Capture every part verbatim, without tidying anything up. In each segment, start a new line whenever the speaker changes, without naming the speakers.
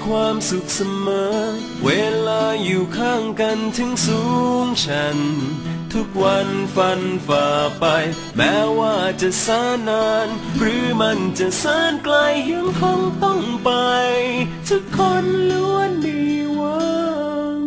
ความสุขเสมอเวลาอยู่ข้างกันถึงสูงชันทุกวันฝันฝ่าไปแม้ว่าจะแสนนานหรือมันจะแสนไกลยังคงต้องไปทุกคนล้วนมีหวัง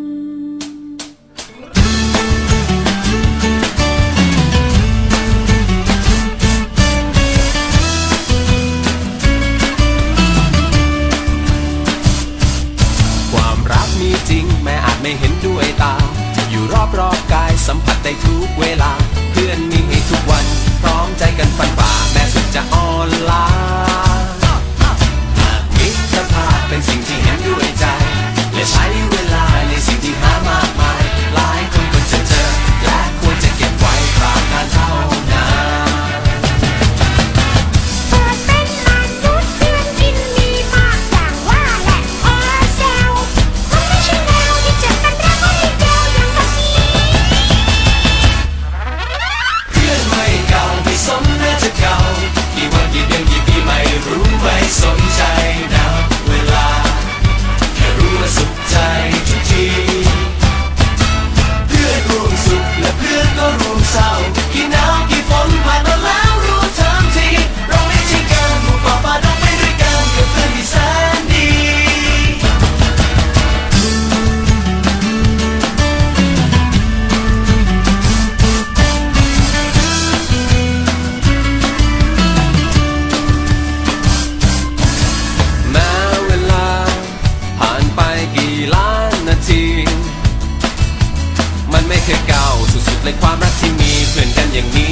ความรักมีจริงแม้อาจไม่เห็นด้วยตาอยู่รอบรอบกายสัมผัสได้ทุกเวลาเพื่อนมีทุกวันพร้อมใจกันฟันฝ่าแม้สุดจะอ่อนล้ามิตรภาพเป็นสิ่งที่เห็นด้วยใจและใช้เวลาในสิ่งที่หามากมายหลายคนควรจะเจอและควรจะเก็บไว้ตราบนานเท่านาน
เปิดเป็นมนุษย์เพื่อนกินมีมากอย่างว่าแหละออเซลมันไม่ใช่แนวที่จะกันรักก็ไม่เดียวอย่างแบบนี้
เพื่อนไม่เก่าไม่สมน่าจะเก่ากี่วันกี่เดือนกี่ปีไม่รู้ไม่สนใจนะเวลาแค่รู้ว่าสุขใจทุกทีเพื่อนร่วมสุขและเพื่อนก็ร่วมเศร้ากี่หนาวกี่ฝนผ่านมาแล้วรู้ทันทีเราไม่ทิ้งกันหมู่ป่าฝ่าดงไปด้วยกันกับเพื่อนที่แสนดีแม้เวลาผ่านไปกี่ล้านนาทีมันไม่เคยเก่าสุดๆเลยความรักที่มีเพื่อนกันอย่างนี้